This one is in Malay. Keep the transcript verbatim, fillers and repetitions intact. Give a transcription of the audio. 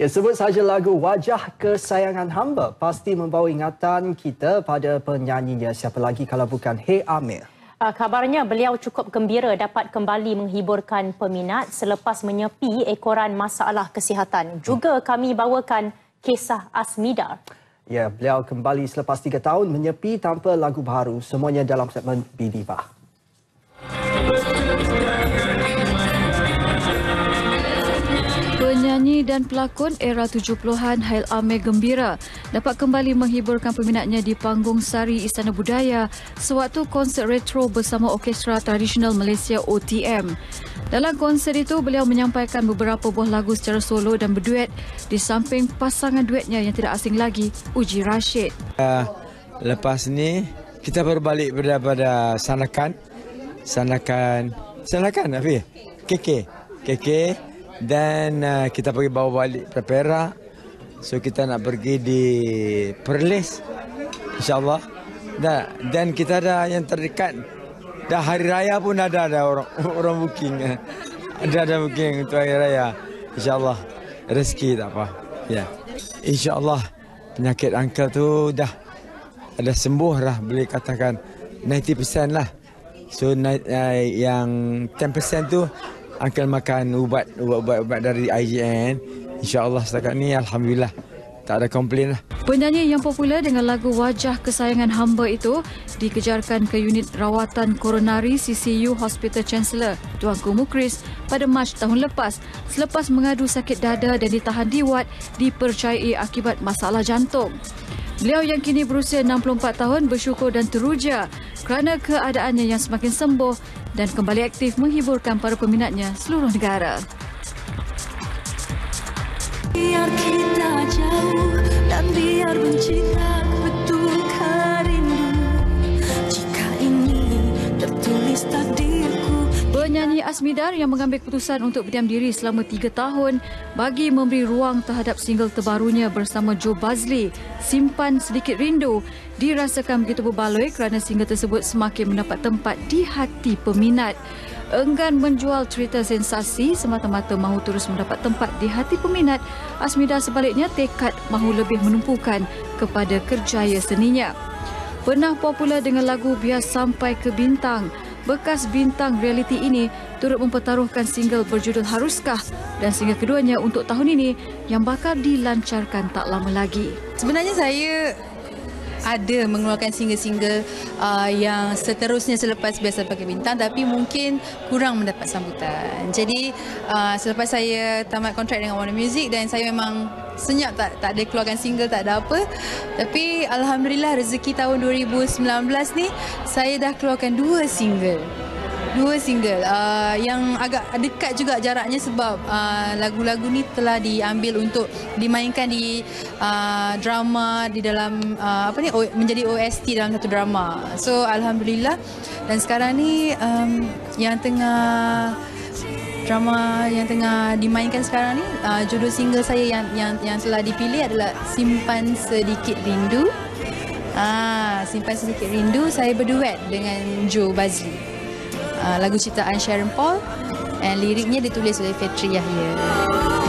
Ya, sebut saja lagu Wajah Kesayangan Hamba pasti membawa ingatan kita pada penyanyinya. Siapa lagi kalau bukan Hey Amir. Kabarnya beliau cukup gembira dapat kembali menghiburkan peminat selepas menyepi ekoran masalah kesihatan. Juga kami bawakan kisah Asmidar. Ya, beliau kembali selepas tiga tahun menyepi tanpa lagu baru. Semuanya dalam segmen B-Diva. Penyanyi dan pelakon era tujuh puluhan Hail Amir gembira dapat kembali menghiburkan peminatnya di panggung Sari Istana Budaya sewaktu konsert retro bersama Orkestra Tradisional Malaysia O T M. Dalam konsert itu, beliau menyampaikan beberapa buah lagu secara solo dan berduet di samping pasangan duetnya yang tidak asing lagi, Uji Rashid. Uh, lepas ni, kita baru balik daripada Sanakan. Sanakan, Sanakan, Afi? K K. K K. Dan uh, kita pergi bawa balik ke Perak. So kita nak pergi di Perlis, insyaAllah. Dan, dan kita ada yang terdekat. Dah hari raya pun ada ada orang orang booking. Ada ada booking untuk hari raya. InsyaAllah rezeki tak apa. Ya, InsyaAllah penyakit uncle tu dah ada sembuh lah, boleh katakan sembilan puluh peratus lah. So uh, yang sepuluh peratus tu uncle makan ubat ubat-ubat dari I G N. InsyaAllah setakat ni alhamdulillah tak ada komplain lah. Penyanyi yang popular dengan lagu Wajah Kesayangan Hamba itu dikejarkan ke unit rawatan koronari C C U Hospital Chancellor Tuanku Mukris pada Mac tahun lepas selepas mengadu sakit dada dan ditahan di wad dipercayai akibat masalah jantung. Beliau yang kini berusia enam puluh empat tahun bersyukur dan teruja kerana keadaannya yang semakin sembuh dan kembali aktif menghiburkan para peminatnya seluruh negara. Biar kita jauh dan biar benci tak betulkan rindu. Jika ini tertulis takdirku. Penyanyi Asmidar yang mengambil keputusan untuk berdiam diri selama tiga tahun bagi memberi ruang terhadap single terbarunya bersama Joe Bazley, Simpan Sedikit Rindu, dirasakan begitu berbaloi kerana single tersebut semakin mendapat tempat di hati peminat. Enggan menjual cerita sensasi semata-mata mahu terus mendapat tempat di hati peminat, Asmidar sebaliknya tekad mahu lebih menumpukan kepada kerjaya seninya. Pernah popular dengan lagu Biar Sampai ke Bintang, bekas bintang realiti ini turut mempertaruhkan single berjudul Haruskah dan single keduanya untuk tahun ini yang bakal dilancarkan tak lama lagi. Sebenarnya saya ada mengeluarkan single-single uh, yang seterusnya selepas Biasa Pakai Bintang, tapi mungkin kurang mendapat sambutan. Jadi uh, selepas saya tamat kontrak dengan Warner Music dan saya memang senyap tak tak ada keluarkan single, tak ada apa. Tapi alhamdulillah rezeki tahun dua ribu sembilan belas ni saya dah keluarkan dua single. Dua single uh, yang agak dekat juga jaraknya sebab uh, lagu-lagu ni telah diambil untuk dimainkan di uh, drama di dalam uh, apa ni menjadi O S T dalam satu drama. So alhamdulillah, dan sekarang ni um, yang tengah drama yang tengah dimainkan sekarang ni uh, judul single saya yang yang yang telah dipilih adalah Simpan Sedikit Rindu. Ah, Simpan Sedikit Rindu saya berduet dengan Joe Bazley. Uh, lagu ciptaan Sharon Paul dan liriknya ditulis oleh Fetri Yahya.